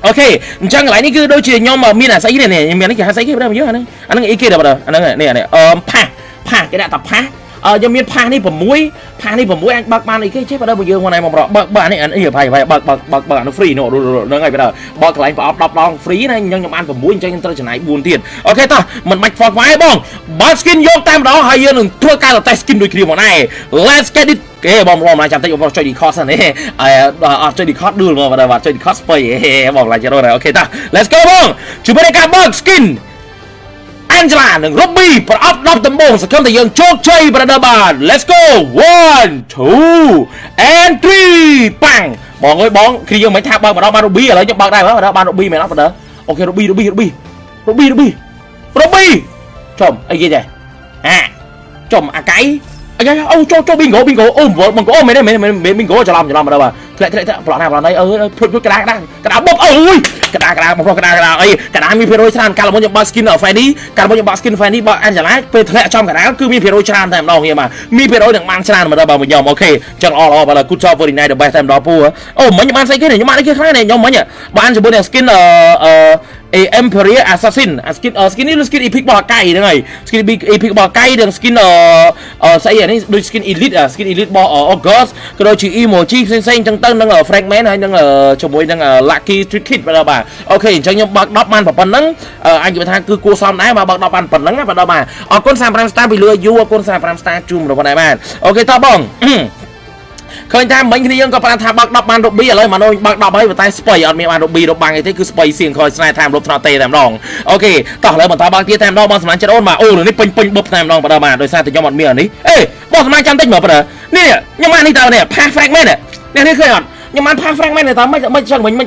អូខេអញ្ចឹងកន្លែងនេះគឺដូចជាខ្ញុំមានអាស្អីនេះមាននេះគេហៅស្អីគេបើយើងអាហ្នឹងអីគេដល់បើអាហ្នឹងនេះផាសគេដាក់ថាផាសខ្ញុំមានផាសនេះ6អាចបើកបានអីគេចេះបើដល់យើងហ្នឹងមកបើអានេះભાઈបើអានោះ free នោះហ្នឹងហើយបើកកន្លែងប្រអប់10ដង free ណាខ្ញុំបាន6អញ្ចឹងខ្ញុំត្រូវចំណាយ4ទៀតអូខេតោះមិនបាច់ fork វាយបងបើ skin យកតែម្ដងហើយយើងនឹងធ្វើការតេស្ត skin ដូចគ្នាមកដែរ let's get it គេបងឡាយចាំតិចបងចុច decode សិននេះអត់ចុច decode ដួលមកបាទចុច decode ស្ពៃបងឡាយចូលអូខេតោះ let's go បងជួយនៃការបើក skin Angela និង Ruby ប្រអប់10ដំបងសង្ឃឹមថាយើងជោគជ័យប្រដៅបាន let's go 1 2 and 3ប៉ាំងបងអើយបងគ្នាយើងមិនថាបើកម្ដងបាន Ruby ឥឡូវខ្ញុំបើកដែរបាន Ruby មែនអត់បើអូខេ Ruby ចំអីគេដែរចំអាកៃអូចូល bingo អូបងអូមែនទេ bingo ច្រឡំបើបាទធ្លាក់ប្លន់ណាភុចក្តារបុកអូយកក្តារមកក្តារអីក្តារមានភាគរយច្រើនកាលមុនខ្ញុំបើក skin Fanny កាលមុនខ្ញុំបើក skin Fanny បើ Angela ពេលធ្លាក់ចំក្តារគឺមានភាគរយច្រើនតែម្ដងគ្នាបាទមានភាគរយនឹងបានច្រើនមកដល់បើខ្ញុំអូខេចឹងល្អបើ good job very nice the best តែម្ដងពូអូមិញខ្ញុំបានស្អីគេខ្ញុំបានអីគេខ្លះនេះខ្ញុំមិញបានជាមួយនឹង skin Emperor Assassin skin នេះ skin epic របស់កៃហ្នឹងហើយ skin epic របស់កៃនិង skin ស្អីអានេះដូច skin elite skin elite របស់ August ក៏ដូចជា emoji ផ្សេងៗចឹងទៅនឹង fragment ហើយនឹងជាមួយនឹង lucky trick kit បាទអូខេអញ្ចឹងខ្ញុំបើក10បានប៉ុណ្ណឹងអញនិយាយថាគឺគួរសមដែរបើក10បានប៉ុណ្ណឹងបាទបាទអរគុណ35 star ពីលើយូអរគុណ35 star ជូនរបស់ដែរបាទអូខេតោះបងឃើញថាមិញគ្នាយើងក៏ប្រាប់ថាបើក10បាន Ruby ឥឡូវមកបើក10ហើយតែស្បៃអត់មានបាន Ruby របស់អីទេគឺស្បៃសៀងខ້ອຍស្នេហ៍តាមលុបថ្នាក់ទេតែម្ដងអូខេតោះឥឡូវបន្តបើកទៀតតែម្ដងបងសម្រាប់ចិត្តអូនបាទអូនេះពេញបុបតែម្ដងបាទដោយសារតែខ្ញុំអត់មានអានេះបងសម្រាប់ចាំតិចមើលបាទនេះខ្ញុំបាននេះតើនេះ pass fragment នេះឃើញអត់ខ្ញុំបាន pass fragment តែមិនចឹងមិញ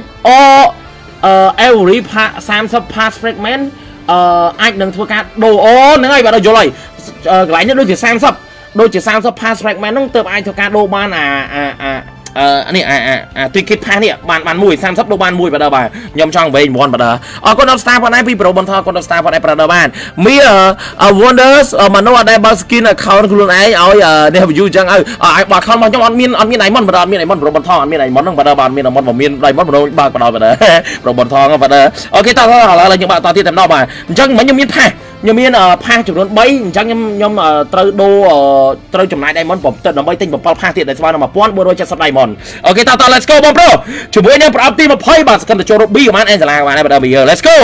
every 30 pass fragment អាចនឹងធ្វើការដូរអូហ្នឹងហើយបាទយល់ហើយកន្លែងនេះដូចជា30 pass fragment ហ្នឹងទើបអាចធ្វើការដូរបាននេះticket pass នេះបាន1 30ដូរបាន1បាទបាទខ្ញុំចង់វែង1បាទអរគុណដល់ star ផងដែរពីប្រូបន្ថយអរគុណដល់ star ផងដែរបាទបានមាន wonders មនុស្សអត់ដែលបើ skin account ខ្លួនឯងឲ្យនេះ view ចឹងឲ្យបើ account របស់ខ្ញុំអត់មាន diamond បាទអត់មាន diamond ប្រូបន្ថយអត់មាន diamond ហ្នឹងបាទបាទមាន diamond បើមាន diamond មនុស្សបើកបាទប្រូបន្ថយបាទអូខេតោះឥឡូវខ្ញុំបើកតទៀតតែម្ដងបាទអញ្ចឹងមិញខ្ញុំមាន pass ខ្ញុំមាន pass ចំនួន3អញ្ចឹងខ្ញុំត្រូវដូរត្រូវចំណាយ diamond បំទឹកដើម្បីទិញ7 pass ទៀតដែលស្មើនឹង 1470 diamond អូខេតោះ let's go បងប្រូជាមួយនឹងប្រអប់ទី20បាទសកម្មចូល Ruby ប្រហែល Angela បានដែរបាទ let's go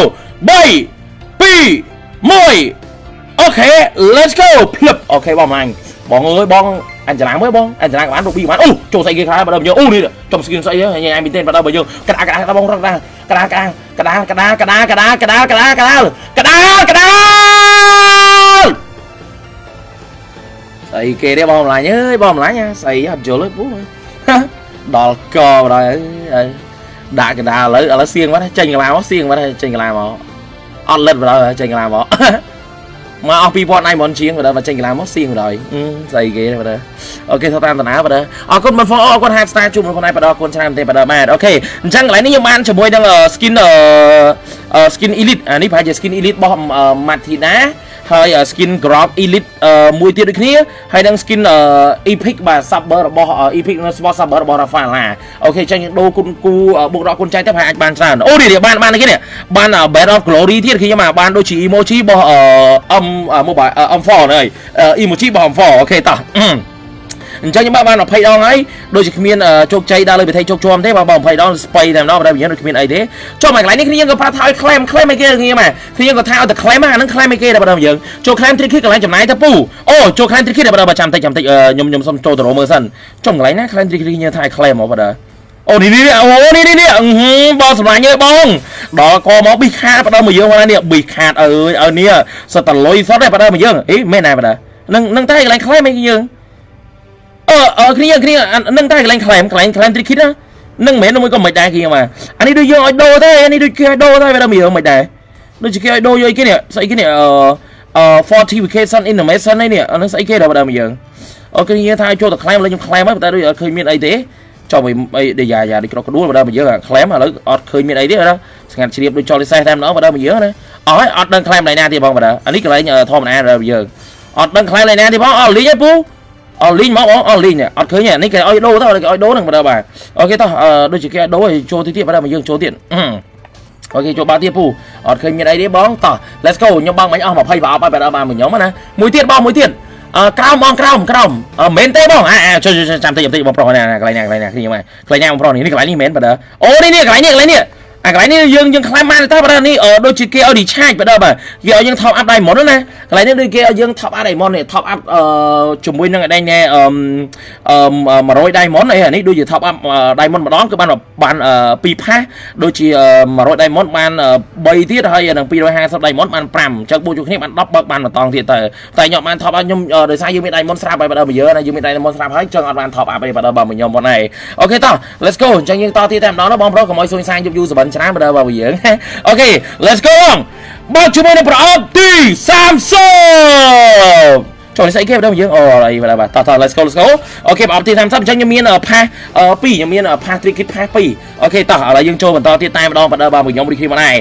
3 2 1អូខេ let's go ភ្លឹបអូខេបងអញបងអើយបង Angela មើលបង Angela ក៏បាន Ruby បានអូចូលស្អីគេខ្លះបាទយើងអូនេះចំ skin ស្អីហ្នឹងញ៉ៃមែនទេបាទបើយើងក្តារបងរកដែរក្តារស្អីគេទេបងម្លាញ់អើយបងម្លាញ់ស្អីអត់យល់ទេពូដល់កបាទហើយដាក់កដាឥឡូវសៀងបាត់ចេញកន្លាមកសៀងបាត់ចេញកន្លាមកអត់លិតបាទចេញកន្លាមកមកអស់ 2000 diamond ជាងបាទចេញកន្លាមកសៀងបាទស្អីគេបាទអូខេទៅតាមតាណាបាទអរគុណបងអរគុណ half star ជុំបងបាទអរគុណច្រើនទេបាទបាទអូខេអញ្ចឹងកន្លែងនេះខ្ញុំបានជាមួយនឹង skin elite អានេះប្រហែលជា skin elite របស់ Martina ហើយ skin grab elite មួយទៀតដូចគ្នាហើយនឹង skin epic បាទ subber របស់ epic និង sport subber របស់ Rafael អូខេចឹងដូរគុណគូបុកដកគុណចៃទៅប្រហែលអាចបានច្រើនអូនេះបានគេនេះបាន bed of glory ទៀតខ្ញុំបានដូចជា emoji របស់ mobile M4 ហ្នឹងហើយ emoji របស់ M4 អូខេតោះអញ្ចឹងខ្ញុំបាន20ដងហើយដូចជាគ្មានជោគជ័យដល់លើវិធីជោគជាំទេបង20ដងស្បៃតែម្ដងបើយើងដូចគ្មានអីទេចុះមកកន្លែងនេះគ្នាយើងក៏ប្រាប់ថាឲ្យ claim អីគេគ្នាមកគ្នាក៏ថាឲ្យតែ claim អាហ្នឹង claim អីគេដែរបងយើងចូល claim trick kit កន្លែងចំណាយទៅពូអូចូល claim trick kit ដែរបងចាំតិចខ្ញុំសុំចូលទៅរកមើលសិនចុះកន្លែងណា claim trick kit គ្នាថាឲ្យ claim មកបងអូនេះបងសម្លាញ់អើយបងដល់កមកប៊ីខាតបដមកយើងហ្នឹងនេះប៊ីខាតអើយឲ្យនេះសិតតលុយសតទេបដមកយើងអីមែនណាបដនឹងតែកន្លែង claim អីយើងគ្នានឹងតែកន្លែង claim trick kit នឹងមិនមែនមួយក៏មិនដែរគ្នាមកអានេះដូចយើងឲ្យដូរទេអានេះដូចគេឲ្យដូរទេបើមិនដែរដូចជាគេឲ្យដូរយកគេនេះស្អីគេនេះfortification information នេះអានឹងស្អីគេដល់បើមកយើងអូគ្នាថាចូលទៅ claim លើខ្ញុំ claim ហើយតែដូចអត់ឃើញមានអីទេចុះអីដូចយ៉ាដូចក្រកដួលបើមកយើង claim ឥឡូវអត់ឃើញមានអីទេស្ងាត់ជ្រាបដូចចោលលេខតែម្ដងបើមកយើងណាអស់ហើយអត់ដឹង claim ណាទៀតបងបើអានេះកន្លែងធម្មតាដល់យើងអត់ដឹង claim ណាទៀតបងអស់លីងឯពូអស់លីងមកបងអស់លីងអត់ឃើញនេះគេឲ្យដូរទៅគេឲ្យដូរហ្នឹងបើបាទអូខេតោះដូចជាគេឲ្យដូរឲ្យចូលទៀតបើមកយើងចូលទៀតអូខេចូលបាល់ទៀតពូអត់ឃើញមានអីទេបងតោះ let's go ខ្ញុំបងមិញអស់20ប្រអប់ហើយបើដល់បានខ្ញុំណាមួយទៀតបងមួយទៀតក្រោមបងក្រោមមែនទេបងជួយចាំតិចបងប្រុសណាកន្លែងណាខ្ញុំហើយកន្លែងណាបងប្រុសនេះកន្លែងនេះមែនបើអូនេះកន្លែងនេះកន្លែងនេះយើងខ្លាំងបានតែបើនេះដូចជាគេឲ្យឌីឆាចបើបាទគេឲ្យយើង top up diamond ណាកន្លែងនេះដូចគេឲ្យយើង top up diamond នេះ top up ជាមួយនឹងឯដេញ100 diamond អីនេះដូចជា top up diamond ម្ដងគឺបាន2 ផាសដូចជា100 diamond បាន3ទៀតហើយនឹង250 diamond បាន5អញ្ចឹងបូកជួគ្នាបាន10បើកបាន1តង់ទៀតទៅតែខ្ញុំបាន top up ខ្ញុំដោយសារយើងមាន diamond ស្រាប់ហើយបើដល់យើងមាន diamond ស្រាប់ហើយចឹងអត់បាន top up ទេបើដល់ខ្ញុំប៉ុណ្ណេះអូខេតោះ let's go អញ្ចឹងយើងតទៀតតែម្ដងណាបងប្រុសកុំឲ្យសួយសាយយូរសបិនច្រើនបើដល់យើងអូខេ let's go បងជាមួយនឹងប្រអប់ទី30ចូលស្អីគេបើយើងអូអីបាទតោះ let's go អូខេប្រអប់ទី30អញ្ចឹងខ្ញុំមានផាស2ខ្ញុំមានផាស trick kit ផាស2អូខេតោះឥឡូវយើងចូលបន្តទៀតតែម្ដងបើដល់ខ្ញុំរីគ្នាមកដែរ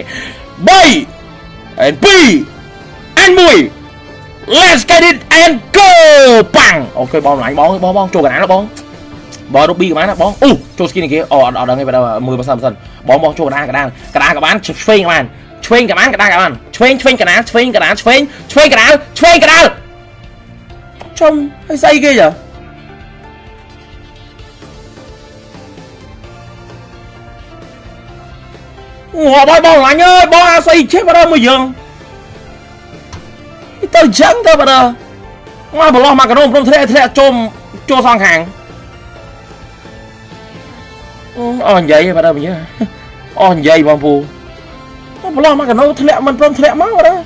3 and 2 and 1 let's get it and go ប៉ាំងអូខេបងឡាញ់បងចូលកណ្ដាលបងរូប B ក៏បានណាបងអូចូល skin នេះគេអត់ដឹងទេបើមើលសិនបងចូលកណ្ដាលក៏បានឆ្វេងក៏បានឆ្វេងក៏បានកណ្ដាលក៏បានឆ្វេងកណ្ដាលឆ្វេងកណ្ដាលឆ្វេងកណ្ដាលជុំឲ្យស្អីគេចាអូបងឡាញ់អើយបងអាស្អីចេះបើមើលយើងទៅចឹងទៅបើមកប្រឡោះមកកណ្ដុំព្រមធ្លាក់ចូលសងខាងអស់និយាយបើដល់វិញអស់និយាយបងពូប្រឡោះមកកណ្ដុំធ្លាក់មិនព្រមធ្លាក់មកបើ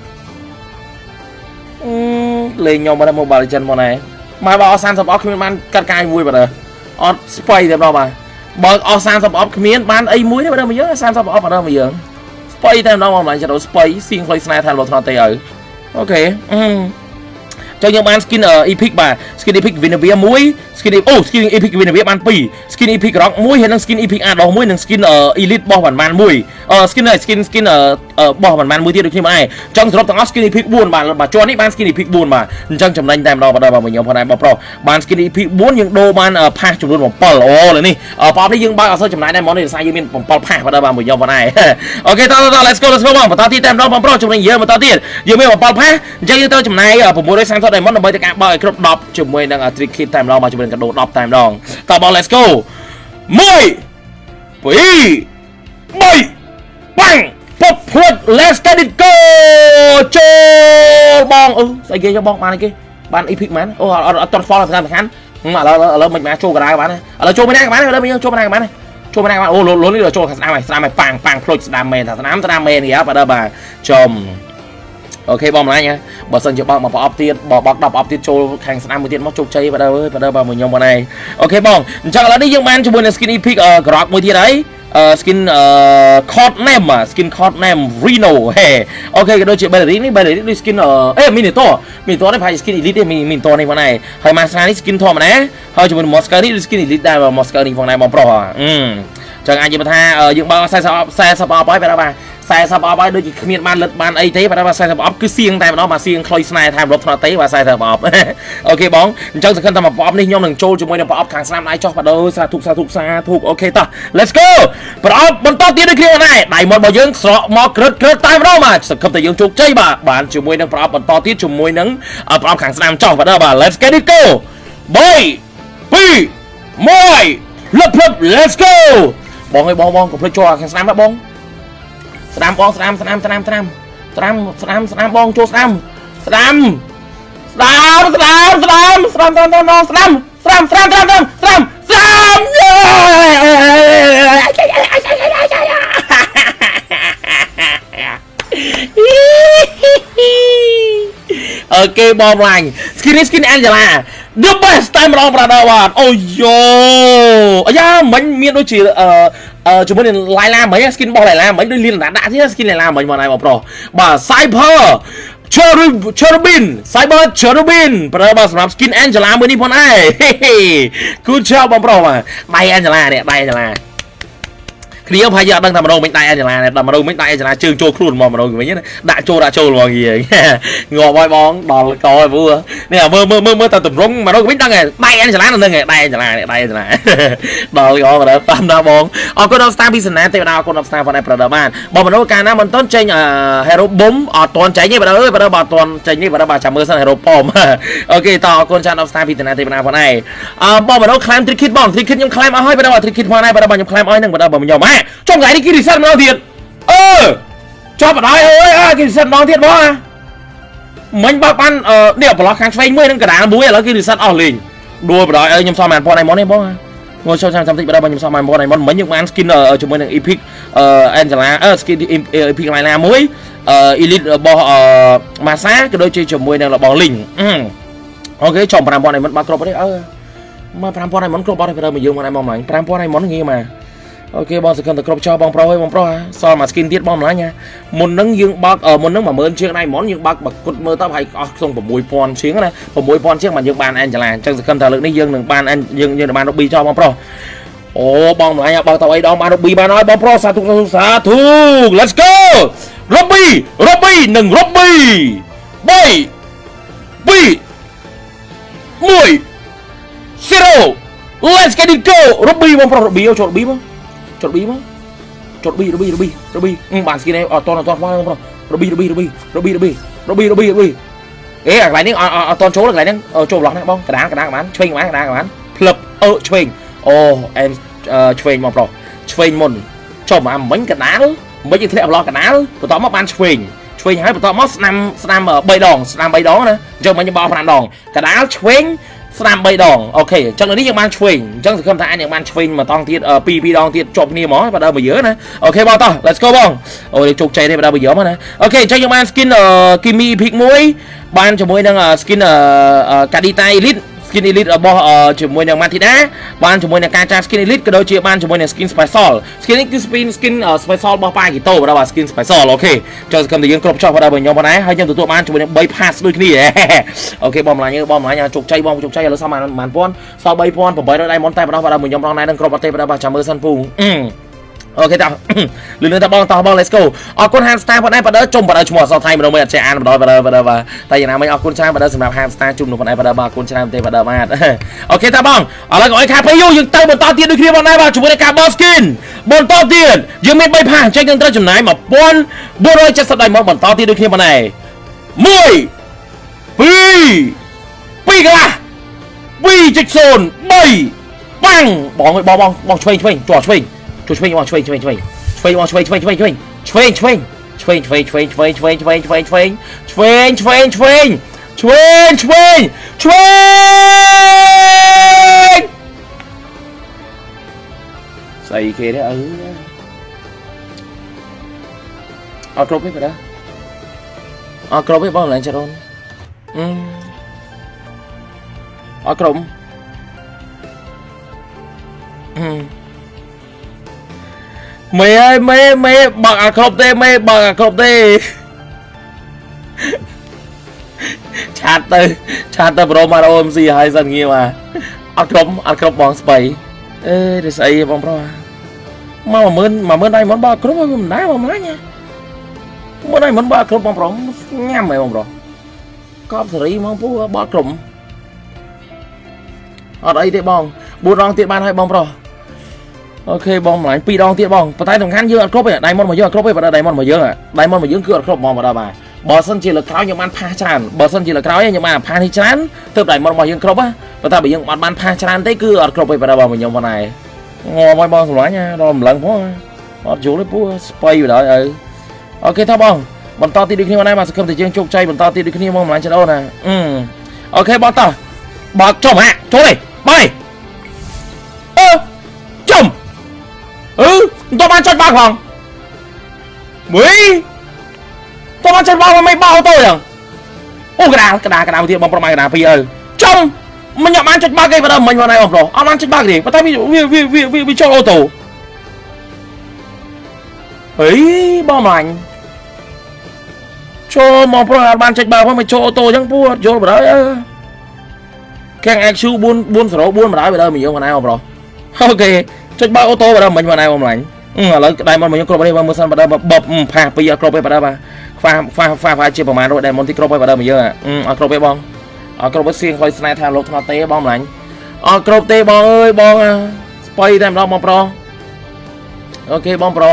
លេងខ្ញុំមក Mobile Legends មកណែមកបើអស់30អស់គ្មានបានកាត់កាយមួយបើអត់ស្បៃទេបងបើអស់30អស់គ្មានបានអីមួយទេបើដល់យើង30អស់បើដល់យើងស្បៃតែម្ដងមកមិនចាំដល់ស្បៃសៀងខ្លីស្នេហ៍ថាលោកថ្នទេឲ្យអូខេចឹងយើងបាន skin epic បាទ skin epic Vinavia 1 skin epic Vinavia បាន2 skin epic rock 1ហើយនិង skin epic Adol 1និង skin elite បោះបាន1 skin បោះបាន1ទៀតដូចគ្នាមកឯងចឹងសរុបទាំងអស់ skin epic 4បាទជាន់នេះបាន skin epic 4បាទអញ្ចឹងចំណេញតែម្ដងបាទខ្ញុំផងដែរបងប្រុសបាន skin epic 4យើងដូរបានផាសចំនួន7អូលើនេះប្រអប់នេះយើងបើកអត់សូវចំណាយដែរហ្មងនេះដោយសារយើងមាន7ផាសបាទបងខ្ញុំផងដែរអូខេតោះ let's go បងបន្តទៀតតែម្ដងបងប្រុសចំណេញយើងបន្តទៀតយើងមាន7ផាសអញ្ចឹងយើងត្រូវចំណាយ630 diamond ដើម្បីទៅការបើកឲ្យគ្រប់10ជាមួយនឹង trick kit តែម្ដងមកជាមួយនឹងកាដូ10តែម្ដងតើបង let's go 1 2 3បាំងពប់ភ្លុត let's get it go ចូលបងស្អីគេយកបងបានអីគេបាន epic មែនអូអត់តន់ fall សំខាន់ឥឡូវមិនមកចូលកណ្ដាលបានឥឡូវចូលមិនដែរក៏បានឥឡូវយើងចូលមិនដែរក៏បានចូលមិនដែរក៏បានអូលនេះចូលខាងស្ដាំហើយប៉ាំងភ្លុចស្ដាំមែនថាស្ដាំមែនគេបាទបាទចំអូខេបងម្លាញ់បើសិនជាបងមកប្រអប់ទៀតបោក10ប្រអប់ទៀតចូលខាងស្ដាំមួយទៀតមកជោគជ័យបាទអើយបាទមកខ្ញុំបងឯងអូខេបងអញ្ចឹងឥឡូវនេះយើងបានជាមួយនឹង skin epic grok មួយទៀតហើយskin code name Reno ហេអូខេក៏ដូចជា ballerina នេះដូច skin minotaur នេះផាយ skin elite នេះ minotaur នេះបងឯងហើយ master នេះ skin ធម្មតាហើយជាមួយនឹង monster នេះដូច skin elite ដែរ monster នេះផងដែរបងប្រុសចឹងអាចនិយាយថាយើងបើ40អប់ហើយបាទ40អប់ហើយដូចជាគ្មានបានលិតបានអីទេបាទ40អប់គឺសៀងតែម្ដងបាទសៀងខ្លុយស្នេហ៍ថារត់ថ្នទេបាទ40អប់អូខេបងអញ្ចឹងសង្ឃឹមថាប្រអប់នេះខ្ញុំនឹងចូលជាមួយនឹងប្រអប់ខាងស្នាមដៃចុះបាទសាធុអូខេតោះ let's go ប្រអប់បន្តទៀតដូចគ្នាដែរដៃមាត់របស់យើងស្រកមកក្រឹតតែម្ដងបាទសង្ឃឹមថាយើងជោគជ័យបាទបានជាមួយនឹងប្រអប់បន្តទៀតជាមួយនឹងប្រអប់ខាងស្នាមចុះបាទ let's get it go 3 2 1 let's go បងអើយបងកុំភ្លេចចូលខាងស្នាមណាបងស្ដាំបងស្ដាំបងចូលស្ដាំអូខេបងឡាញ់ skin Angela the best តែម្ដងប្រដៅបាទអូយ៉ូអាយ៉ាមិញមានដូចជាជាមួយនឹងឡៃឡាមិញ skin របស់ឡៃឡាមិញដូចលៀនដាក់ទៀត skin ឡៃឡាមិញមកណៃបងប្រុសបាទ Cyber Cherubin ប្រើបាទសម្រាប់ skin Angela មួយនេះផងដែរ Good job បងប្រុសបាទដៃ Angela នេះដៃ Angela គ្នាផាយអត់ដឹងថាម្ដងមិញដៃអេនជឡាដល់ម្ដងមិញដៃអេនជឡាជើងចូលខ្លួនមកម្ដងវិញដាក់ចូលហ្មងងាយងាប់ហើយបងដល់កហើយពូនេះមើលតែតម្រង់ម្ដងវិញដឹងដៃអេនជឡានៅនឹងដៃអេនជឡាដល់កបរើតាមណាបងអរគុណដល់ស្តាពីសណាទេវតាអរគុណដល់ស្តាផងដែរប្រដៅបានបងម្ដងកាលណាមិនតន់ចេញhero bomb អត់តន់ចេញទេបើអើយបើអត់តន់ចេញទេបើចាំមើលសិន hero bomb អូខេតអរគុណចាស់ដល់ស្តាពីសណាទេវតាផងដែរបងម្ដង climb trick kit បង trick kit ខ្ញុំ climb អស់ហើយបើ trick kit ផងដែរបើខ្ញុំ climb អស់ហ្នឹងបើខ្ញុំចុងថ្ងៃនេះគេ reset ម្ដងទៀតចប់បដ ாய் អើយគេ reset ម្ដងទៀតបងមិញបើបាននេះប្លោះខាងឆ្វេងមួយនឹងកណ្ដាលមួយឥឡូវគេ reset អស់លេងដួលបដ ாய் អើយខ្ញុំសល់បានប៉ុនអីមុនទេបងងើចូលចាំតិចបើខ្ញុំសល់បានប៉ុនអីមុនមិញយើងបាន skin ជាមួយនឹង epic Angela skin epic Layla មួយ elite របស់ Masa ក៏ដូចជាជាមួយនឹងរបស់ Link អូខេចំ 5000 អីមុនបាត់គ្រប់ទេមក 5000 អីមុនគ្រប់អត់ទេបើយើងមកឯងមកម្លាញ់ 5000 អីមុនងាយមកអូខេបងសង្ឃឹមតែគ្រប់ចោលបងប្រុសហើយបងប្រុសសល់មួយ skin ទៀតបងម្លាញ់មុនហ្នឹងយើងបើកមុនហ្នឹង 10000 ជាង diamond យើងបើកគត់មើលទៅហើយអស់ក្នុង 6000 ជាងណា 6000 ជាងបានយើងបាន Angela អញ្ចឹងសង្ឃឹមថាលើកនេះយើងនឹងបានយើងនឹងបាន Ruby ចោលបងប្រុសអូបងម្លាញ់បើកទៅអីដងបាន Ruby បានហើយបងប្រុសសាធុ Let's go Ruby និង Ruby 3 2 1 0 Let's get it go Ruby បងប្រុស Ruby ចូល Ruby មកចុត B មកចុត B Ruby បាន skin នេះអត់តន់បងប្រុស Ruby អេអាកន្លែងនេះអត់តន់ចូលកន្លែងហ្នឹងចូលប្លោះហ្នឹងបងកដាលបានឆ្វេងបានផ្លឹបឆ្វេងអូអែមឆ្វេងបងប្រុសឆ្វេងមុនចុះមិញកដាលមិញយើងធ្លាក់ប្លោះកដាលបន្ទាប់មកបានឆ្វេងហើយបន្ទាប់មកស្នាម3 ដងណាអញ្ចឹងមិញយើងបោះ5 ដងកដាលឆ្វេងស្នាម3 ដងអូខេអញ្ចឹងនេះយើងបានឆ្វេងអញ្ចឹងសង្ឃឹមថាអាចយើងបានឆ្វេងមួយតង់ទៀត2 ដងទៀតជាប់គ្នាហ្មងបើដើរមកយើងណាអូខេបងតោះ let's go បងអូជោគជ័យទេបើដើរមកយើងណាអូខេអញ្ចឹងយើងបាន skin Kimi Epic 1បានជាមួយនឹង skin Kadita Elite skin elite របស់ជាមួយនឹង Mathida បានជាមួយនឹងការចា skin elite ក៏ដូចជាបានជាមួយនឹង skin special skin នេះគឺ skin special របស់ Pagito បាទ skin special អូខេចូលសង្ឃឹមថាយើងគ្រប់ចោះបាទខ្ញុំបងដែរហើយខ្ញុំទទួលបានជាមួយនឹង3 pass ដូចគ្នាអូខេបងម្លាញ់ជោគជ័យជោគជ័យឥឡូវសល់បាន1000សល់ 3800 diamond តែម្ដងបាទខ្ញុំរងដែរនឹងគ្រប់អត់ទេបាទចាំមើលសិនពូអូខេតោះលឿនទៅបងតោះបង let's go អរគុណ Hamstar ផងដែរបាទជុំបាទឈ្មោះអសថៃម្ដងមិនអត់ចេះអានម្ដងបាទតែយ៉ាងណាមិញអរគុណច្រើនបាទសម្រាប់ Hamstar ជុំនោះផងដែរបាទអរគុណច្រើនទេបាទបាទអូខេតើបងឥឡូវកុំឲ្យខាតពេលយូរយើងទៅបន្តទៀតដូចគ្នាបងដែរបាទជាមួយនឹងការបោះ skin បន្តទៀតយើងមាន3ផាសចេញយើងត្រូវចំណាយ 1470 diamond បន្តទៀតដូចគ្នាបងដែរ1 2 2កន្លះ 2.0 3បាំងបងឆ្វេងជាប់ឆ្វេងឆ្វេងបងឆ្វេងបងឆ្វេងឆ្វេងស្អីគេទេអត់គ្រប់ទេបាទអត់គ្រប់ទេបងឡើងចរូនអត់គ្រប់មេបើអាគ្រប់ទេបើអាគ្រប់ទេឆាតទៅប្រូម៉ារ៉ូ MC ហើយសិនងាយមកអត់គ្រប់បងស្បៃអេនេះស្អីបងប្រុសមក10000 diamond បើគ្រប់មិនដែរបងម្លាញ់10000 diamond បើគ្រប់បងប្រុសញ៉ាំហ៎បងប្រុសកប់សេរីហ្មងពូបើគ្រប់អត់អីទេបង4 ដងទៀតបានហើយបងប្រុសអូខេបងម្លាញ់2 ដងទៀតបងប៉ុន្តែសំខាន់យើងអត់គ្រប់ទេ diamond មកយើងអត់គ្រប់ទេបើ diamond មកយើងគឺអត់គ្រប់ហ្មងបាទបាទបើសិនជាលើក្រោយយើងបានផាសច្រើនបើសិនជាលើក្រោយយើងបានផាសនេះច្រើនទើប diamond របស់យើងគ្រប់ហ៎ប៉ុន្តែបើយើងអត់បានផាសច្រើនទេគឺអត់គ្រប់ទេបាទបងខ្ញុំបងដែរងល់មកបងសម្លាញ់ដល់ម្លឹងផងអត់យល់ទេពូស្បៃបណ្ដោយអូខេថាបងបន្តទៀតដូចគ្នាបងដែរបាទសង្ឃឹមតែយើងជោគជ័យបន្តទៀតដូចគ្នាមកម្លាញ់ចដោណាអូខេបងតោះបើកចំចូលទេបាយចំតោះបានចុចបើកផងតោះបានចុចបើកមិនបោទៅយ៉ាងអូកដាលទៀតបងប្រុសមកកដាលពីចំមិនយកបានចុចបើកទេបើមិនមកណៃបងប្រុសអត់បានចុចបើកទេប៉ុន្តែវាចូលអូតូហេបងម្លាញ់ចូលមកប្រុសអត់បានចុចបើកផងមកចូលអូតូអញ្ចឹងពូអត់យល់បើខាង IQ 404 4បណ្ដោយបើមកយើងមកណៃបងប្រុសអូខេចុចបើកអូតូបើមិនមកណៃបងម្លាញ់ឥឡូវដៃមុនខ្ញុំគ្រប់ទេបងមើលសិនបើដល់បបផាពីអត់គ្រប់ទេបើដល់បាទខ្វះជាប្រមាណរត់ដៃមុនទីគ្រប់ហើយបើដល់មកយើងអត់គ្រប់ទេបងអត់គ្រប់ទេសៀងខ្លុយស្នេហ៍ថាលោកថ្នទេបងម្លាញ់អត់គ្រប់ទេបងអើយបងស្បៃតែម្ដងបងប្រុសអូខេបងប្រុស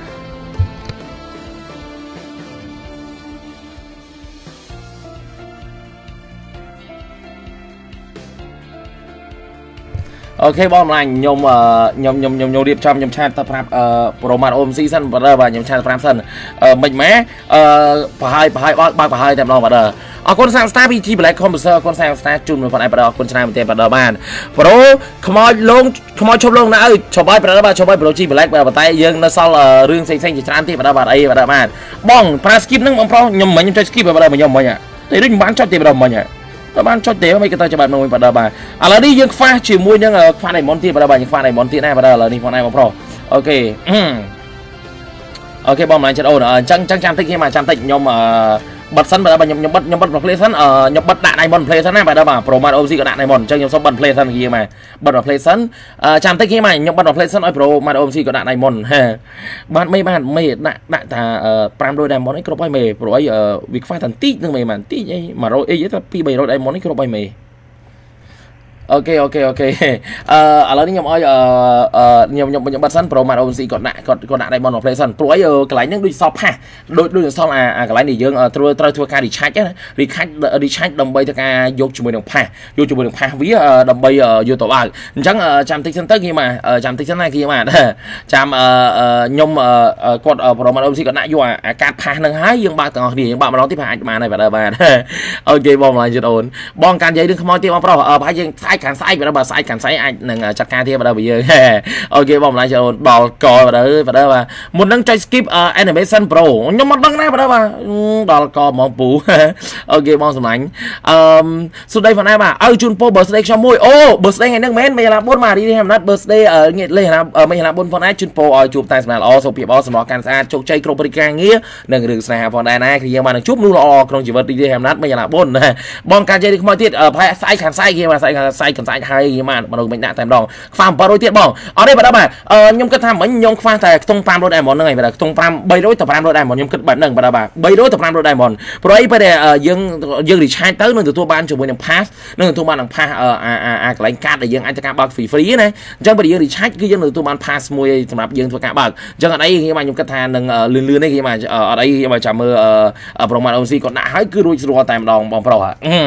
អូខេបងម្លាញ់ខ្ញុំរៀបចំខ្ញុំឆាតទៅប្រាប់ប្រូម៉ាត់អូមស៊ីសិនបើបាទខ្ញុំឆាតប្រាប់សិនមិនម៉ែប្រហើយបើកប្រហើយតែម្ដងបាទអរគុណសាំង Star PG Black Composer អរគុណសាំង Star ជូនមកបងឯងបាទអរគុណច្រើនមែនទែនបាទបានប្រូខ្មោចឈប់លងណាអើឈប់ហើយបាទឈប់ហើយប្រូ G Black បាទតែយើងនៅសល់រឿងផ្សេងជាច្រើនទៀតបាទអីបាទបានបងប្រើ skip ហ្នឹងបងប្រុសខ្ញុំមិនចុច skip បាទខ្ញុំមិញតែដូចមិនបានចុចទេបាទមិញតើបានចុចទេមិនក៏ទៅច្បាប់មួយបាទបាទឥឡូវនេះយើងខ្វះជាមួយនឹងខ្វះ Diamond ទៀតបាទយើងខ្វះ Diamond ទៀតណាបាទឥឡូវនេះបងឯងបងប្រុសអូខេអូខេបងម្លាញ់ចិត្តអូនអញ្ចឹងចាំតិចខ្ញុំចាំតិចខ្ញុំបិទសិនបើខ្ញុំបិទ play សិនខ្ញុំបិទដាក់ Diamond play សិនណាបាទបាទ Pro Mario OC ក៏ដាក់ Diamond អញ្ចឹងខ្ញុំសុំបិទ play សិនខ្ញុំបិទ play សិនចាំតិចខ្ញុំបិទ play សិនឲ្យ Pro Mario OC ក៏ដាក់ Diamond បាទមេដាក់ថា500 Diamond នេះគ្រប់ហើយមេព្រោះអីវាខ្វះតែបន្តិចនឹងមេបានបន្តិចអី100អីទៅ200 Diamond នេះគ្រប់ហើយមេអូខេឥឡូវនេះខ្ញុំឲ្យខ្ញុំបិទសិន Pro Mario OC គាត់ដាក់ Diamond play សិនព្រោះអីកន្លែងហ្នឹងដូចសល់ផាសដូចសល់អាកន្លែងនេះយើងត្រូវធ្វើការ recharge ណា recharge ដើម្បីធ្វើការយកជាមួយនឹងផាសវាដើម្បីយកទៅបើកអញ្ចឹងចាំតិចសិនទៅគេមកចាំតិចសិនណាគេមកចាំខ្ញុំគាត់ Pro Mario OC គាត់ដាក់យកអាកាតផាសហ្នឹងហើយយើងបើកទាំងអស់គ្នាយើងបើកម្ដងទៀតអាចបានហើយបាទអូខេបងម្លាញ់ជិតអូនបងកាន់និយាយរឿងខ្មោចទៀតបងប្រុសប្រហែលយើងខាងស្អែកបើស្អែកខាងស្អែកអាចនឹងចាត់ការទៀតបើយើងអូខេបងម្លាញ់ចូលដល់កបាទមុននឹងចុច skip animation pro ខ្ញុំមិនដឹងណាបាទដល់កហ្មងពូអូខេបងសម្លាញ់សុដីផងដែរបាទឲ្យជូនពរ birthday ខ្ញុំមួយអូ birthday ថ្ងៃហ្នឹងមែនមេឡា4ម៉ារីហេមណាត់ birthday ងាកលេខណាមេឡា4ផងដែរជូនពរឲ្យជួបតែសម្រាប់ល្អសុខភាពល្អសម្រាប់ការស្អាតជោគជ័យគ្រប់រីការងារនិងរឿងស្នេហាផងដែរណាគឺយើងបាននឹងជួបមនុស្សល្អក្នុងជីវិតរីហេមណាត់មេឡា4បងការនិយាយខ្មោចទៀតផែស្អែកខាងស្អែកគេបាទស្អែកកន្សែងហើយមកមនុស្សមិនដាក់តែម្ដងខ្វះ700ទៀតបងអត់ទេបាទខ្ញុំគិតថាមិញខ្ញុំខ្វះតែខ្ទង់500 Diamond ហ្នឹងឯងបាទខ្ទង់300ទៅ500 Diamond ខ្ញុំគិតបែបហ្នឹងបាទ300ទៅ500 Diamond ព្រោះអីពេលយើង recharge ទៅនឹងទទួលបានជាមួយនឹង pass នឹងទទួលបាននឹង pass អាកន្លែងកាតដែលយើងអាចធ្វើការបើក free ណាអញ្ចឹងបើយើង recharge គឺយើងនឹងទទួលបាន pass មួយសម្រាប់យើងធ្វើការបើកអញ្ចឹងអត់អីខ្ញុំគិតថានឹងលឿននេះខ្ញុំអត់អីខ្ញុំចាំមើល Pro Mario OC គាត់ដាក់ហើយគឺរួចស្រួលតែម្ដងបងប្រុស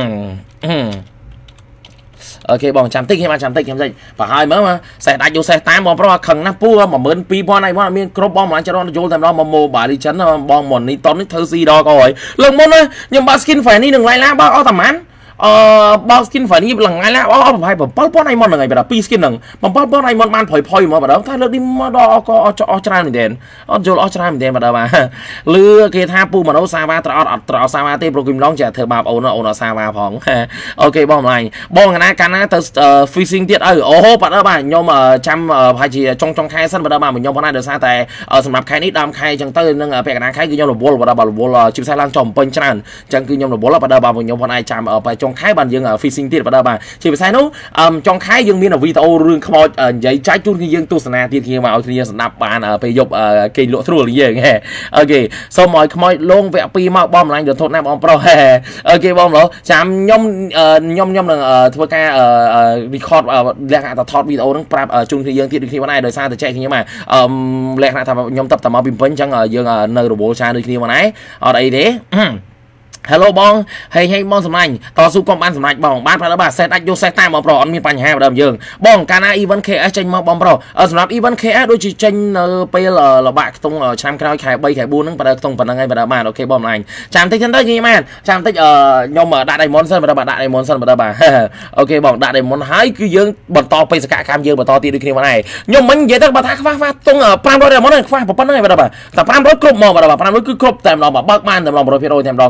អូខេបងចាំតិចខ្ញុំចាំតិចបើហើយមើលសេះដាច់យកសេះតាមបងប្រុសខឹងណាស់ពូ12000ហើយបងអត់មានគ្រប់បងមិនអាចរត់យល់តែម្ដងមក Mobile Legends បងមុននេះតនេះធ្វើស៊ីដល់ក៏ហើយលើកមុនខ្ញុំបើ skin fan នេះនឹងឡាយឡាបើអត់តាម៉ានបើ skin fan នេះឡើងថ្ងៃណាប្រហែល7000 Diamond ហ្នឹងឯងបាទ2 skin ហ្នឹង7000 Diamond បានផុយមកបាទតែលើកនេះមកដល់ក៏អស់ច្រើនមែនទេអត់យល់អស់ច្រើនមែនទេបាទលឺគេថាពូម៉ាណូសាវ៉ាត្រអត់ត្រសាវ៉ាទេប្រូគីមឡងចេះធ្វើបាបអូនអត់សាវ៉ាផងអូខេបងម្លាញ់បងកាលណាទៅ fishing ទៀតអូបាទខ្ញុំចាំប្រហែលជាចុងខែសិនបាទខ្ញុំផងដែរដោយសារតែសម្រាប់ខែនេះដើមខែអញ្ចឹងទៅនឹងពាក់កណ្ដាលខែគឺខ្ញុំរវល់បាទរវល់ជាពិសេសឡើងចំពេញច្រើនអញ្ចឹងគឺខ្ញុំរវល់បាទខ្ញុំផងដែរចាំបែចុងខែបានយើង fishing ទៀតបាទជាពិសេសនោះចុងខែយើងមានវីដេអូរឿងខ្មោចនិយាយចែកជូនគឺយើងទស្សនាទៀតគ្នាមកឲ្យគ្នាស្ដាប់បានពេលយប់គេលក់ស្រួលយើងអូខេសូមឲ្យខ្មោចលងវគ្គ2មកបងម្លាញ់រត់ណាបងប្រុសអូខេបងប្រុសចាំខ្ញុំនឹងធ្វើការ record លក្ខណៈថាថតវីដេអូហ្នឹងប្រាប់ជូនគ្នាយើងទៀតដូចគ្នាបានដែរដោយសារតែចែកគ្នាមកលក្ខណៈថាខ្ញុំតបតែមកពីពេញអញ្ចឹងយើងនៅរវល់ច្រើនដូចគ្នាបានដែរអត់អីទេHello បងហេបងសម្លាញ់តស៊ូកុំបានសម្លាញ់បងបានបាទសេតអាចយកសេតតាមបងប្រុសអត់មានបញ្ហាបើយើងបងកាលណា event KS ចេញមកបងប្រុសសម្រាប់ event KS ដូចជាចេញនៅពេលលបាក់ខ្ទង់ឆ្នាំក្រោយខែ3ខែ4ហ្នឹងបើខ្ទង់ប៉ុណ្្នឹងហើយបាទអូខេបងសម្លាញ់ចាំតិចទៅញីម៉ានចាំតិចខ្ញុំដាក់ Diamond សិនបាទដាក់ Diamond សិនបាទអូខេបងដាក់ Diamond ហើយគឺយើងបន្តបេសកកម្មយើងបន្តទៀតដូចគ្នាបងឯងខ្ញុំមិននិយាយទៅបើថាខ្វះទង់500 Diamond ខ្វះប៉ុណ្្នឹងហើយបាទតែ500គ្រប់មកបាទ500គឺគ្រប់តែម្ដងបើកបានតែម្ដង100%តែម្ដងគ្នាបាទព្រោះ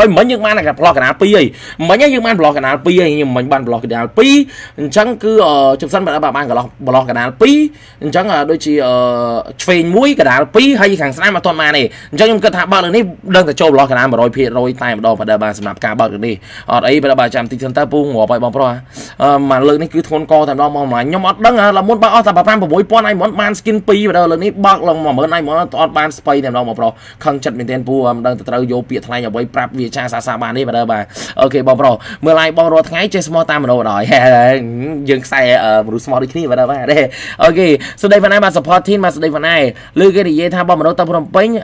mình nhưng mà là blog canal pi ấy mình nhưng mà blog canal pi ấy nhưng mình ban blog canal pi chẳng cứ chụp sân bạn bạn blog canal pi chẳng đôi chỉ train mũi canal pi hay hàng sáng mà toàn mà này chẳng nhưng cần thả bao lần này đơn là cho blog canal mà rồi tay mà đo và bạn sắm cả bao lần đi ở đây bạn chạm tinh thần ta pu ngỏ bài bóng pro mà lần này cứ thôn co thằng đó mà nhóm mót đắng là muốn bao ta bạn một buổi pon anh muốn ban skin pi và lần này bác lần mà mới anh muốn toàn ban spay thằng đó mà pro khăng chặt mình tên pu đang từ vô biệt thay nhà với prap việt cha sa ban đi và bà ok bóng pro mưa lại bóng rồi ngay chơi small time mà đâu rồi dừng xe ở một small đi khi và đâu bà đây ok sau đây phần này bạn support team mà sau đây phần này lưu cái gì tham bóng mà đâu ta from pin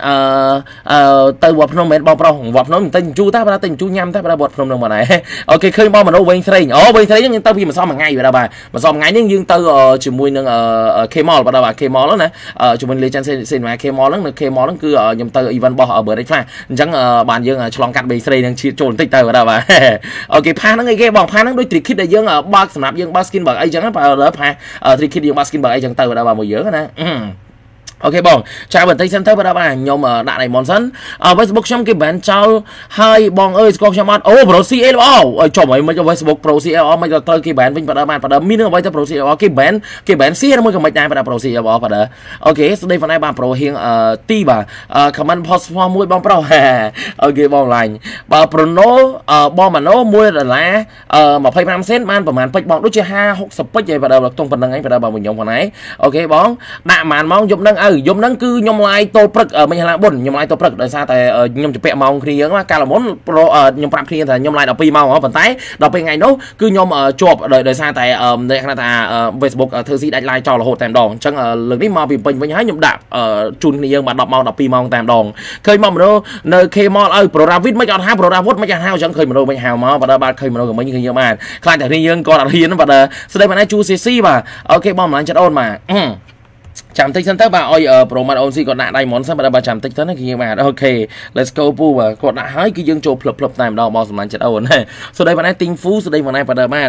từ vọt nông mệt bóng pro vọt nông tình chu ta tình chu nhâm ta vọt nông mà này ok khơi bóng mà đâu quên thấy quên thấy nhưng tao vì mà sao mà ngay vậy đâu bà mà sao ngay nhưng dương từ chỉ mùi nương K-mall và đâu bà K-mall đó nè chúng mình lấy chân xin mà K-mall đó K-mall đó cứ nhầm từ event bỏ ở bờ đấy pha chẳng bàn dương chlong cắt bì xây đang trộn tích từ vào đâu bà ok pha nó cái bóng pha nó đôi trick để dương ở box nạp dương baskin bờ ấy chẳng vào đó pha trick dương baskin bờ ấy chẳng từ vào đâu bà mùi dữ nè ok bong chào bạn tây xem thấy vào bà nhom ở đại này món sẵn ở Facebook trong cái bản trao hai bong ơi con cho mắt pro CL cho mấy cho Facebook pro CL mấy tới cái bản vinh vào đó min ở với pro CL cái bản C nó mới còn mấy đại vào pro CL vào đó ok sau đây phần này bà pro hiện ti bà comment post form mũi bong pro ok bong lành bà pro nó bong mà nó mua là mà pay 5 cent manประมาณ pay bong đối chơi 50 pay vậy vào đó trong phần năng ấy vào đó bà mình nhom phần này ok bong đạn màn mong giúp năng dùng năng cứ nhom lại tô prực ở mình là bồn nhom lại tô prực đời xa tại nhom chụp bẹ mong khi nhớ mà cả là muốn pro nhom phạm khi thì nhom lại đọc pi mong ở phần tay đọc bên ngày nó cứ nhom chụp đời xa tại đây là Facebook thư sĩ đánh like cho là hột tèm đòn chẳng lực đi mò bị bình với nhái nhom đạp chun khi nhớ mà đọc pi mong tèm đòn khơi mong nó nơi khơi mò pro David mấy chọn hai pro David mấy chọn hai chẳng khơi mà đâu mấy hào mà và ba khơi mà đâu mấy như mà khai tại khi nhớ còn là hiến và sau đây mà nay chu CC mà ok bom lại chặt ôn mà chạm tích thân thức bà ơi pro mặt ôn gì còn lại đây món sao bà chạm tích thân này kia mà ok let's go pu và còn lại hai cái dương trộn plop time đâu bao giờ mình chặt ôn này sau đây mà nay tinh phú sau đây mà nay bà mà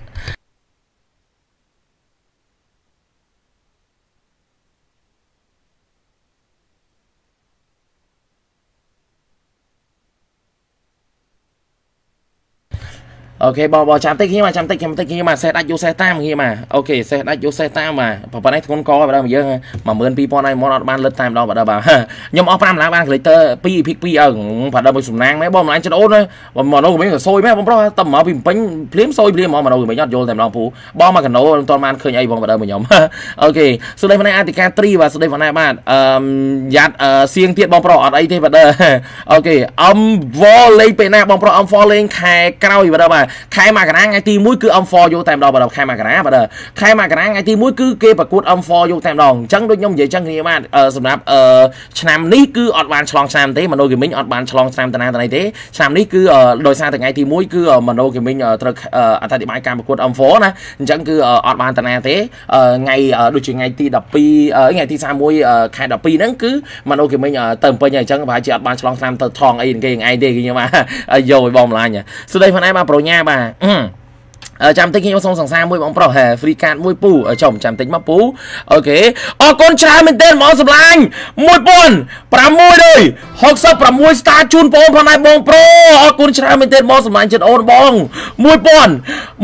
ok bỏ chạm tích khi mà xe đạch vô xe tam khi mà ok xe đạch vô xe tam mà phần này con có vào đâu mà dương mà mượn people này món ban lên time đâu vào đâu bà nhưng mà offline là ban creator pi pick pi ở phải đâu mới sủng nang mấy bom lại cho ôn đấy mà đâu mấy cái sôi mấy bom đó tầm mở pin bánh phím sôi phím mà đâu mới nhót vô time đâu phụ bom mà cái nổ toàn man khơi nhảy bom vào đâu mà nhóm ok sau đây phần này Artica 3 và sau đây phần này bạn giặt xiên tiết bom pro ở đây thế vào đây ok vo lên pe na bom pro vo lên khai cao gì vào đâu bà khai mà cái ngay ti mũi cứ for vô time đo vào đầu khai mà cái vào đây khai mà cái ngay ti mũi cứ kê và cút for vô time đòn chẳng đôi nhông vậy chẳng thì mà sầm nạp năm ní cứ ọt bàn chlong sam thế mà đôi cái mình ọt bàn chlong sam từ này thế sam ní cứ đôi sang từ ngày ti mũi cứ mà đôi cái mình từ tại địa cam cút for nè chẳng cứ ọt bàn từ này thế ngày đôi chuyện ngày ti đập pi ngày ti sam mũi khai đập pi nó cứ mà đôi cái mình tầm bây giờ chẳng phải chỉ ọt bàn chlong sam từ thòng ấy cái ngày đi nhưng mà rồi bom lại nhỉ sau đây phần này mà pro nha bà chạm tính nhau xong sẵn sàng môi bóng pro hè free can môi pu ở chồng chạm tính mà pu ok con trai mình tên món sập lanh môi pon pra môi đời học sắp pra môi star chun pon phần này bóng pro con trai mình tên món sập lanh chân ôn bóng môi pon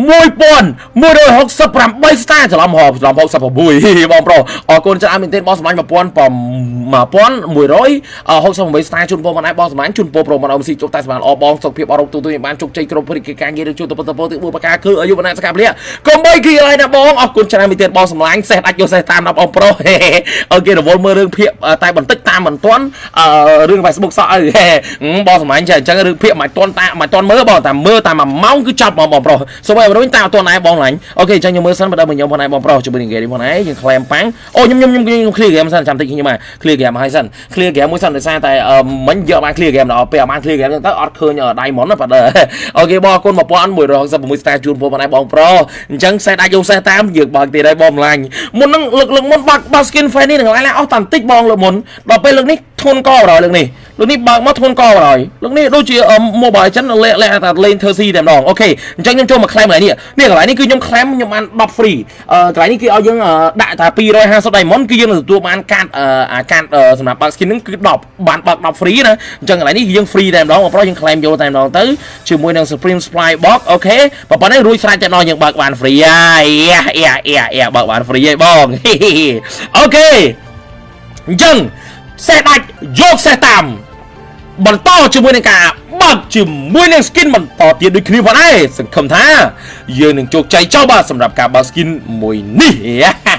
môi đời học sắp pra bay star cho làm hộp sắp bùi bóng pro con trai mình tên món sập lanh mà pon mùi rối học sắp bay star chun pon phần này bóng sập lanh chun pro mà ông si chụp tay sập lanh bóng sọc phiệp ở tụi bạn chụp chơi kêu cái càng gì được chụp tập tự mua bạc cứ ở bên này sẽ lia còn mấy kia này đã bongคุณชนะมีเตียนบอลสำลังเซตอัดโยเซตามนับองโปรโอเคเดี๋ยววนมือเรื่องเพียบตายบันทึกตามเหมือนต้นเรื่องไปสบุกซอยบอลสำลังจะเรื่องเพียบหมายต้นตาหมายต้นมือบอลแต่มือตามมาเมาคือจับบอลโปรสมัยวันนี้ตามตัวไหนบอลหลังโอเคจังยังมือสั้นมาได้เหมือนยังคนไหนบอลโปรจะเป็นยังไงดีคนไหนยังแคลมปังโอ้ยยังเคลียร์เกมสั้นจำติดยังไงเคลียร์เกมมาให้สั้นเคลียร์เกมมือสั้นแต่สั้นแต่มันเยอะมากเคลียร์เกมเราไปเอามาเคลียร์เกมตั้งอัดคืนอย่างไดมอนด์นะปัดเลยโอเคบอลคนมาป้อนมวยรองสับมือสตาร์จูนพวกมันบอลโปรจังเซตอายุเซตามยืดบอลตีได้บอลหลังมุนนั่งลึกมุนบักบาสกินไฟนี่หนึ่งไรแล้วเอาตันติ๊กบอลเลยมุนเราไปลึกนี่ทធនកrồi lượng này bằng thôn co rồi lúc này đôi chị mobile chân lẹ lên thơ si đèm đòn ok chẳng nhom cho mà claim lại nè cái lại này cứ nhom claim nhom ăn đọc free cái này kia ao dương đại thà pi rồi 50 đầy món kia dương là tụi ăn canสำหรับ skin นึงคือđọc bạn đọc free nè chẳng lại này dương free đèm đòn mà pro dương claim vô đèm đòn tới chỉ mua năng supreme supply box ok và bọn này rui sai cho nó những bạn free bạn free bong ok chẳng xe đạch dốt xe tạm bắn to cho môi này cả bật chỉ môi này skin bắn to tiền được kia vào đây sừng cầm thá giờ nên chụp chạy cho bà sầm đạp cả bà skin môi nỉ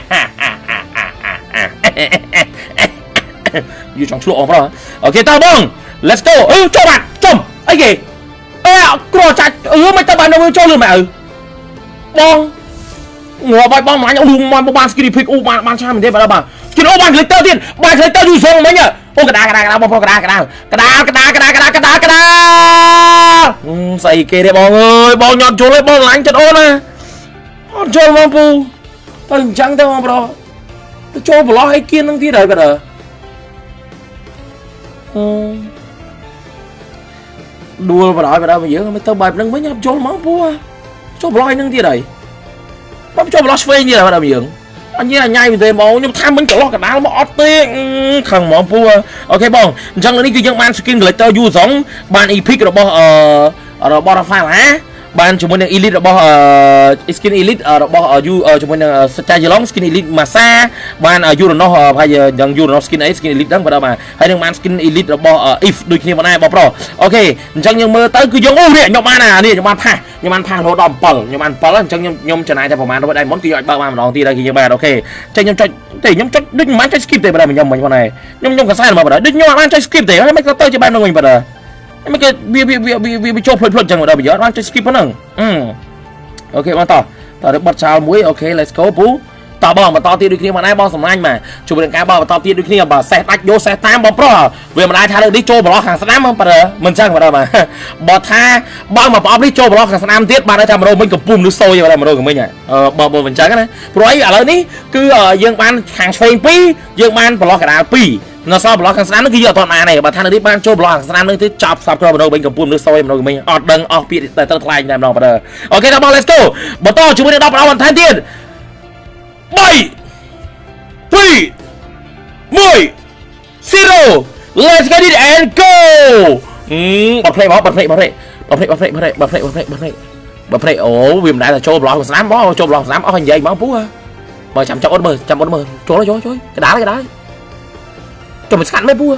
như trong chuột đó ok tao bông let's go cho bạn chôm ấy gì cua chặt mấy tao bạn đâu cho luôn mẹ bông ngồi bài bông mà nhau luôn mà bông skin pick ban cha mình đây bà skin ban lấy tao tiền ban lấy tao du sông mấy nhở ô cái đá xây kê đấy bong ơi bong nhọn trốn lấy bong lánh chân ôn à trốn bong pu tình trắng tao mà bro tôi cho blo hay kiên năng tí đời bây giờ đua vào đó bây giờ mới tao bài nâng mới nhập trốn máu pu cho blo hay nâng tí đời bắp cho blo phê như là bây giờ anh như là nhai mình thấy máu nhưng tham mình lo cả đá nó ót tiếng khẳng máu pua ok bong chẳng là đi cái ban skin người tao du giống ban epic rồi bo ở bo rafa hả ban chúng mình elite rồi bo skin elite rồi bo du chúng mình star long skin elite massa ban du rồi nó bây giờ dần du nó skin ấy skin elite đó vào đâu mà hay đừng ban skin elite rồi bo if đôi khi mà này bo pro ok chẳng nhưng mơ tới cứ giống u điện nhom ban à đi nhom ban tha nhom ban tha nó đòn pal nhom ban pal chẳng nhom trở lại cho phòng nó đây món kia gọi ba mà đòn ti đây kia ba ok chẳng nhom cho thì nhom cho đứt mán cho skip để vào đây mình nhom mình con này nhom cái sai mà vào đây đứt nhom ăn cho skip để mấy cái tơ cho ban mình vào đây mấy cái bị cho phơi phơi chẳng vào đây bây giờ ăn cho skip nó ok bạn tao được bật chào muối ok let's go bú tao bong mà tao tiêu được kia mà nay bong sầm anh mà chụp được cái bong mà tao tiêu được kia mà xe tách vô xe tam bong pro về mà nay tha được đi trôi blo hàng sắm không phải mình sang vào đây mà bò tha bong mà bong đi trôi blo hàng sắm tiết bạn đã tham rồi mình cầm pum nước sôi vào đây mà rồi của mình nhỉ bò mình trắng cái này rồi ở đây ní cứ dương ban hàng phê pi dương ban blo cả đá pi nó sao blo hàng sắm nó kia toàn này mà tha được đi ban trôi blo hàng sắm nó thế chọc sập rồi mình cầm pum nước sôi mà rồi của mình ọt đằng ọt pi tại tao thay làm đâu mà ok tao bong let's go bò to chúng mình đọc vào bàn thanh tiền 7 3 10 0 let's get it and go บอลเพลย์โอ้วิมได้là cho bóng sám bó cho bóng sám ở hình vậy bóng phú mà chậm ôn mờ chối cái đá cho mình sẵn mấy phú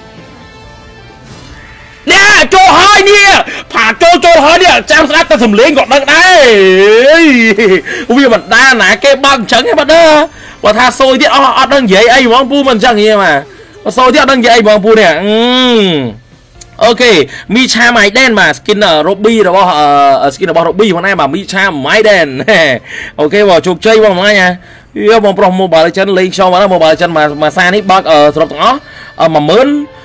nè cho hai nè phạt cho hai nè chạm sát ta sầm lên gọt đằng đấy vì mình đa nè cái băng trắng cái mặt đó và tha sôi tiết ở đằng vậy ai bóng phú mình chẳng gì mà sôi tiết đằng vậy bóng phú nè ok Micha máy đen mà skin Robby rồi bo skin bo Robby hôm nay mà Micha máy đen ok vào chụp chơi vào mai nha bóng pro mobile chân lên cho mà mobile chân mà xa nít bác ở sập đó mà mớn